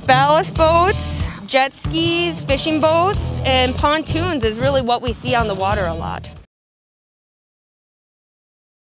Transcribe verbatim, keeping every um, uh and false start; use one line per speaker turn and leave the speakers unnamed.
Ballast boats, jet skis, fishing boats, and pontoons is really what we see on the water a lot.